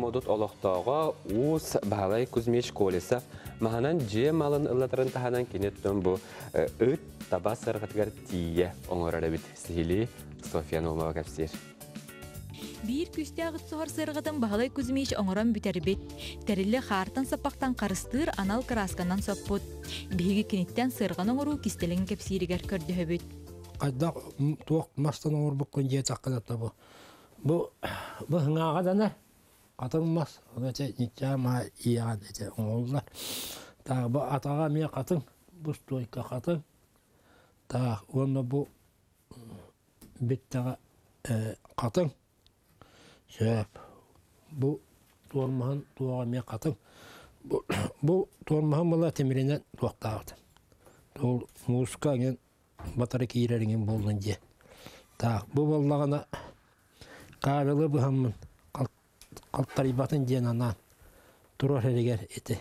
Модут олохтоого ус Бахалай Кузьмич Колесов маханан же малын ыллатырын таханан кенеттен бу ыт таба сыргытгар тие оңорара бит сихили София Нолмова капсир. Бир күстәгыт сохор сыргытын Бахалай Кузьмич оңоран бүтербит. Терилле хартан сапактан карыстыр анал красканан соппут. Биги кенеттен сырган оңору кистелен капсиригер көрдөбүт. Кайда туак мастан оңор буккан же таккалатта бу. Бу хыңага дана Қатыңмас, өте ничама ияған ете оңолдар. Тағы бұл атаға мен қатың, бұл стойка қатың. Тағы оны бұл беттіға қатың. Сөп, бұл туармаған туаға мен қатың. Бұл туармаған бұла теміренен туақтағыды. Бұл музыка ген батары кейрерінген болдың же. Тағы бұл болағына қабылы бұхамын. Қалттарибатын женанан тұрар әрегер еті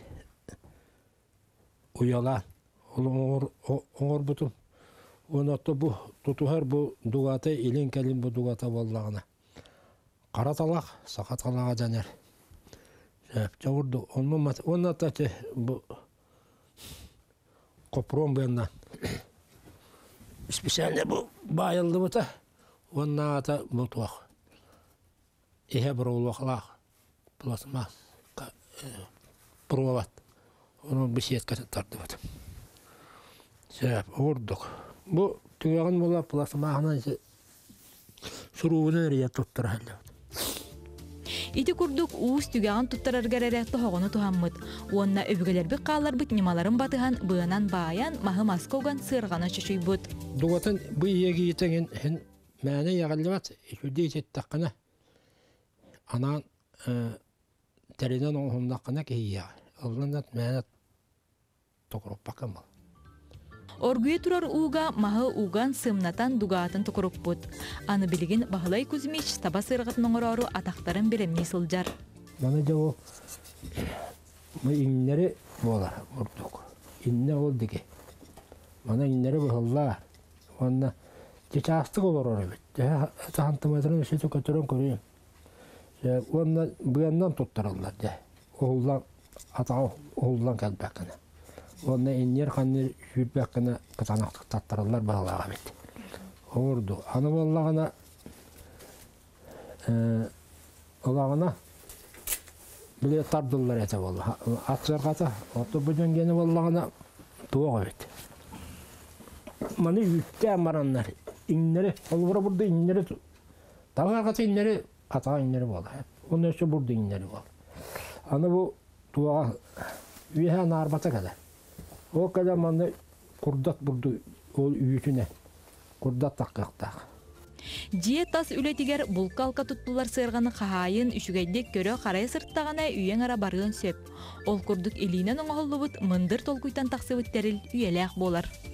ұялан оңыр бұтым. Оны отты бұл тұтуғар бұл дуғаты, елен кәлін бұл дуғата болағына. Қараталақ, сақаталаға жанер. Жауырды, оны ататы бұл қопром бұяннан. Специалне бұл байылды бұта, оны ата бұл туақ. Ihe бұрылуақлақ, пластмас, бұрылуат. Оның бір сетке тартып өтім. Сөп, ұрдық. Бұл түгіғын бола пластмағынан сұруғынан рия тұттыр әлі. Ити күрдік уыз түгіғын тұттырарғар әрәқті хоғыны тұхаммыд. Онына өбігілер бір қалар бұт немаларын батыған бұғынан баян мағы маскоған сырғаны шышуй бұд. Дұғатын бұл егі етіңін мәне яғалды бат, үшуді етет таққына. Анан тәрінен оңымдақына кейі. Олғанат мәнет тоқырып бақым бұл. Оргуе тұрар уға мағы уған сымнатан дуғатын тұқырып бұд. Аны білген Бахалай Кузьмич таба сырғытын оңырару атақтарын беремне сылжар. Маны да ол иннері болар ұрдық. Инне ол деге. Маны иннері бұғылла. Онына жечастық олар оры бет. Тағантыматырын үшеті көтірін көрейін. Онна бұяннан тұттырылдар де. Оғылдан, атағы оғылдан кәлбәкіні. Онна енер қаннер жүрбәкіні қытанақтық таттырылдар бағалаға бет. Оғырды. Аны болағына олағына біле тардылар әті болды. Атсар қата, оты бұдан кені болағына туаға бет. Маны үтті әмаранлар. Иннері, ол бұра бұрды иннері. Тағар қата иннері атаға иннері болды. Оны өші бұрды иннері болды. Аны бұл туаға үйән арбата кәді. Ол кәді маңды құрдат бұрды ол үйітіне. Құрдат таққақтағы. Жие тас үлетігер бұлқа алқа тұттылар сырғаны қағайын үшігейдек көрі қарай сырттағана үйен ара барығын сөп. Ол күрдік елінен оңғылы бұд мұндыр толкуйтан тақсы бүттеріл үйеләқ болар.